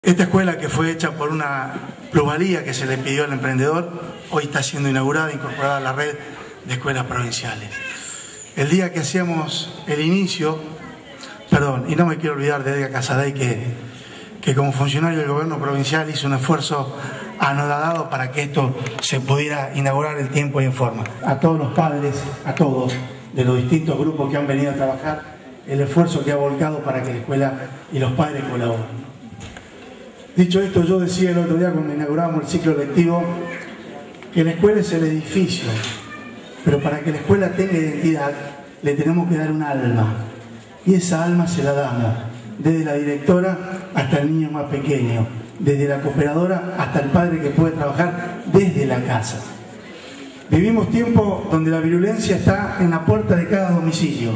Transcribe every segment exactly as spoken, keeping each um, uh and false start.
Esta escuela, que fue hecha por una plusvalía que se le pidió al emprendedor, hoy está siendo inaugurada, incorporada a la red de escuelas provinciales. El día que hacíamos el inicio, perdón, y no me quiero olvidar de Edgar Casadei, que, que como funcionario del gobierno provincial hizo un esfuerzo anodado para que esto se pudiera inaugurar en tiempo y en forma. A todos los padres, a todos, de los distintos grupos que han venido a trabajar, el esfuerzo que ha volcado para que la escuela y los padres colaboren. Dicho esto, yo decía el otro día cuando inaugurábamos el ciclo lectivo que la escuela es el edificio, pero para que la escuela tenga identidad le tenemos que dar un alma, y esa alma se la damos desde la directora hasta el niño más pequeño, desde la cooperadora hasta el padre que puede trabajar desde la casa. Vivimos tiempos donde la virulencia está en la puerta de cada domicilio.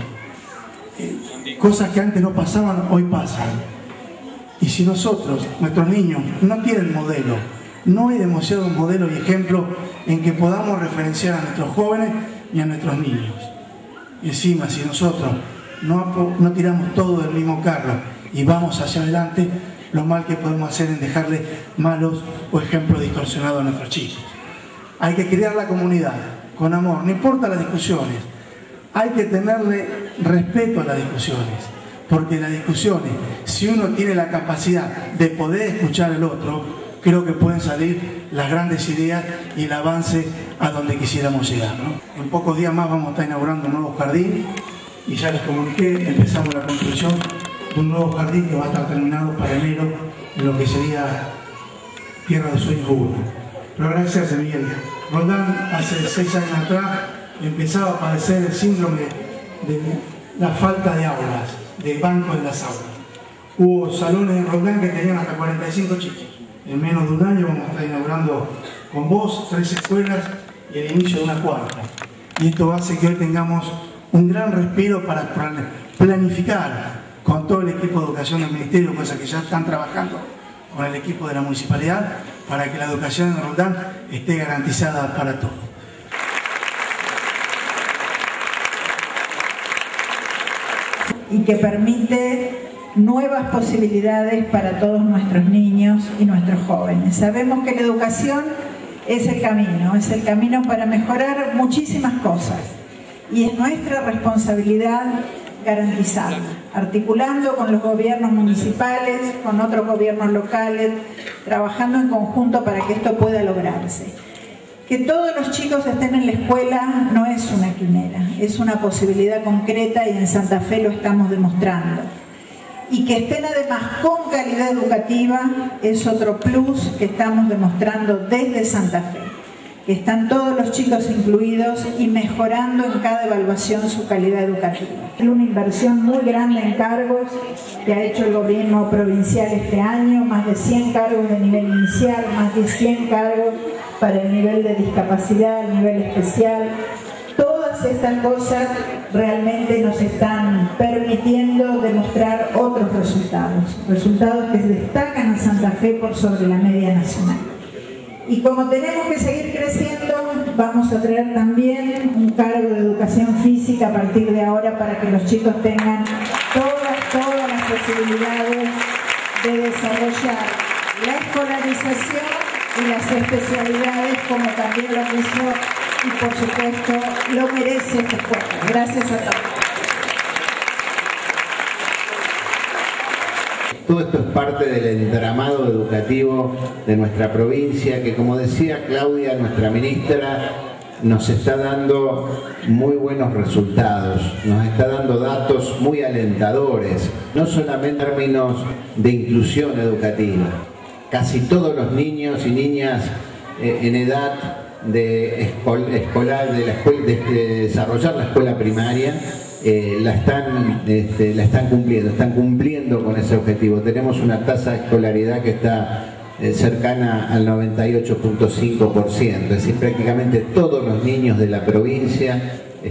Cosas que antes no pasaban, hoy pasan. Y si nosotros, nuestros niños, no tienen modelo, no hay demasiado modelo y ejemplo en que podamos referenciar a nuestros jóvenes y a nuestros niños. Y encima, si nosotros no, no tiramos todo del mismo carro y vamos hacia adelante, lo mal que podemos hacer es dejarle malos o ejemplos distorsionados a nuestros chicos. Hay que crear la comunidad con amor, no importa las discusiones. Hay que tenerle respeto a las discusiones. Porque en las discusiones, si uno tiene la capacidad de poder escuchar al otro, creo que pueden salir las grandes ideas y el avance a donde quisiéramos llegar, ¿no? En pocos días más vamos a estar inaugurando un nuevo jardín y ya les comuniqué, empezamos la construcción de un nuevo jardín que va a estar terminado para enero en lo que sería Tierra de Sueños uno. Pero agradecerse, Miguel. Roldán hace seis años atrás empezaba a padecer el síndrome de la falta de aulas, de bancos de las aulas. Hubo salones en Roldán que tenían hasta cuarenta y cinco chicos. En menos de un año vamos a estar inaugurando con vos tres escuelas y el inicio de una cuarta. Y esto hace que hoy tengamos un gran respiro para planificar con todo el equipo de educación del Ministerio, cosas que ya están trabajando con el equipo de la municipalidad, para que la educación en Roldán esté garantizada para todos. Y que permite nuevas posibilidades para todos nuestros niños y nuestros jóvenes. Sabemos que la educación es el camino, es el camino para mejorar muchísimas cosas y es nuestra responsabilidad garantizarla, articulando con los gobiernos municipales, con otros gobiernos locales, trabajando en conjunto para que esto pueda lograrse. Que todos los chicos estén en la escuela no es una quimera, es una posibilidad concreta y en Santa Fe lo estamos demostrando. Y que estén además con calidad educativa es otro plus que estamos demostrando desde Santa Fe. Que están todos los chicos incluidos y mejorando en cada evaluación su calidad educativa. Es una inversión muy grande en cargos que ha hecho el gobierno provincial este año, más de cien cargos de nivel inicial, más de cien cargos para el nivel de discapacidad, el nivel especial. Todas estas cosas realmente nos están permitiendo demostrar otros resultados, resultados que destacan a Santa Fe por sobre la media nacional. Y como tenemos que seguir creciendo, vamos a traer también un cargo de educación física a partir de ahora para que los chicos tengan todas, todas las posibilidades de desarrollar la escolarización y las especialidades como también lo hizo y por supuesto lo merece esta escuela. Gracias a todos. Todo esto es parte del entramado educativo de nuestra provincia que, como decía Claudia, nuestra ministra, nos está dando muy buenos resultados, nos está dando datos muy alentadores, no solamente en términos de inclusión educativa. Casi todos los niños y niñas eh, en edad de escolar, de, la escuela, de, de desarrollar la escuela primaria, Eh, la, están, este, la están cumpliendo, están cumpliendo con ese objetivo. Tenemos una tasa de escolaridad que está eh, cercana al noventa y ocho punto cinco por ciento, es decir, prácticamente todos los niños de la provincia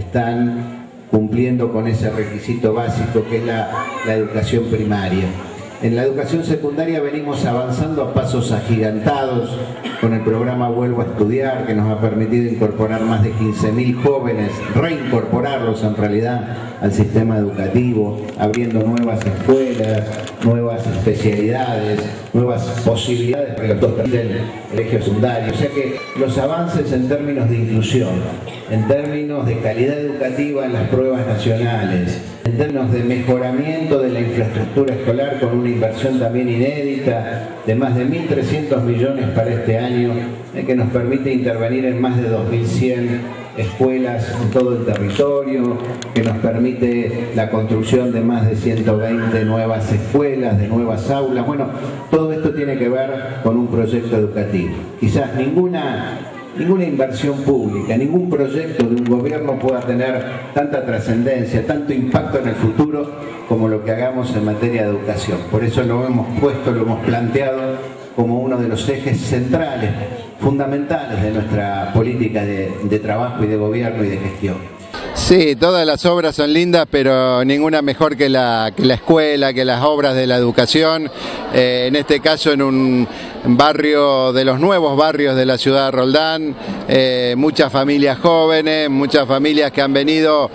están cumpliendo con ese requisito básico que es la, la educación primaria. En la educación secundaria venimos avanzando a pasos agigantados con el programa Vuelvo a Estudiar, que nos ha permitido incorporar más de quince mil jóvenes, reincorporarlos en realidad al sistema educativo, abriendo nuevas escuelas, nuevas especialidades, nuevas posibilidades para los dos del colegio secundario. O sea que los avances en términos de inclusión, en términos de calidad educativa en las pruebas nacionales, en términos de mejoramiento de la infraestructura escolar con una inversión también inédita de más de mil trescientos millones para este año, eh, que nos permite intervenir en más de dos mil cien escuelas en todo el territorio, que nos permite la construcción de más de ciento veinte nuevas escuelas, de nuevas aulas. Bueno, todo esto tiene que ver con un proyecto educativo. Quizás ninguna Ninguna inversión pública, ningún proyecto de un gobierno pueda tener tanta trascendencia, tanto impacto en el futuro como lo que hagamos en materia de educación. Por eso lo hemos puesto, lo hemos planteado como uno de los ejes centrales, fundamentales de nuestra política de, de trabajo y de gobierno y de gestión. Sí, todas las obras son lindas, pero ninguna mejor que la, que la escuela, que las obras de la educación. Eh, en este caso en un barrio de los nuevos barrios de la ciudad de Roldán, eh, muchas familias jóvenes, muchas familias que han venido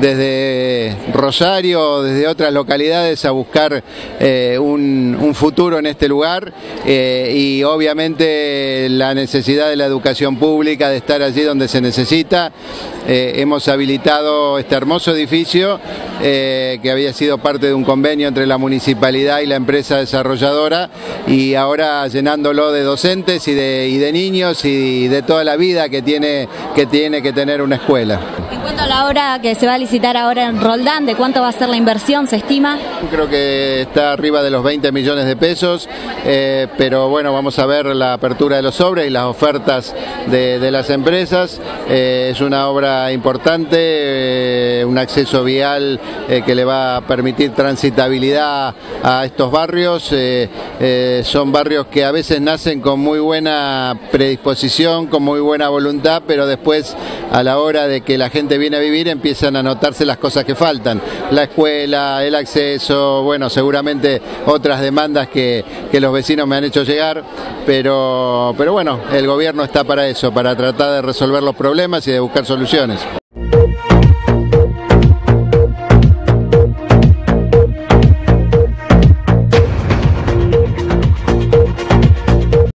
desde Rosario o desde otras localidades a buscar eh, un, un futuro en este lugar, eh, y obviamente la necesidad de la educación pública, de estar allí donde se necesita. Eh, hemos habilitado este hermoso edificio eh, que había sido parte de un convenio entre la municipalidad y la empresa desarrolladora, y ahora llenándolo de docentes y de, y de niños y de toda la vida que tiene, que tiene que tener una escuela. En cuanto a la obra que se va a licitar ahora en Roldán, ¿de cuánto va a ser la inversión, se estima? Creo que está arriba de los veinte millones de pesos, eh, pero bueno, vamos a ver la apertura de los sobres y las ofertas de, de las empresas. Eh, es una obra importante, eh, un acceso vial eh, que le va a permitir transitabilidad a estos barrios. Eh, eh, son barrios que a veces nacen con muy buena predisposición, con muy buena voluntad, pero después a la hora de que la gente viene a vivir empiezan a notarse las cosas que faltan: la escuela, el acceso, bueno, seguramente otras demandas que, que los vecinos me han hecho llegar, pero, pero bueno, el gobierno está para eso, para tratar de resolver los problemas y de buscar soluciones.